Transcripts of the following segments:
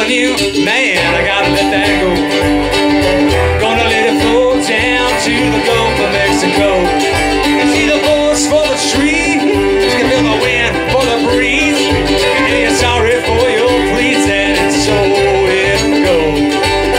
telling you, man, I gotta let that go. Gonna let it flow down to the Gulf of Mexico. You see the forest for the trees, you can feel the wind for the breeze. And you're sorry for your pleas, and it's so it goes.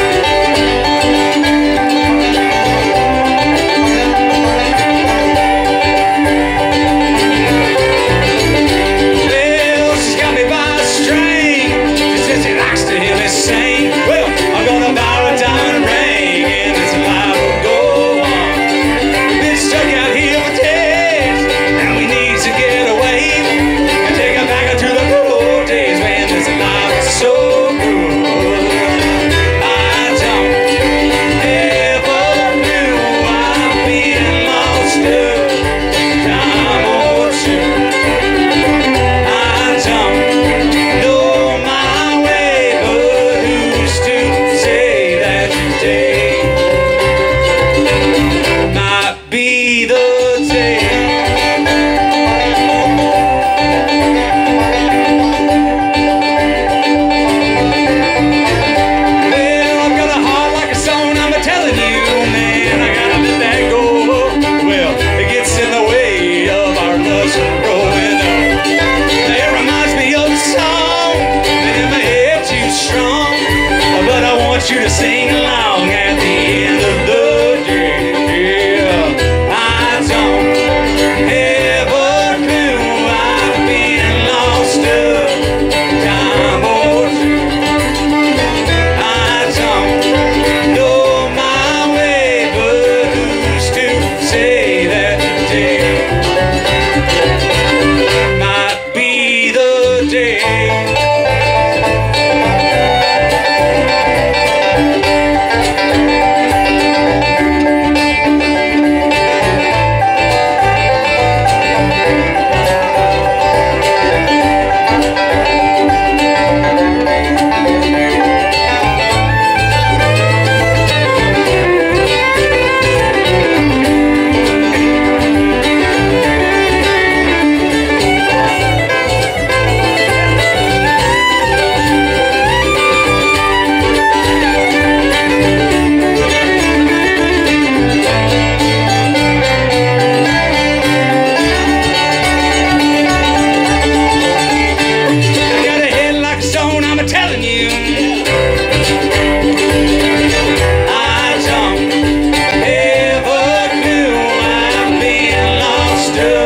You to sing along at the end of the day. I don't ever knew I've been lost a time or two. I don't know my way, but who's to say that today might be the day. I don't ever knew I've been lost.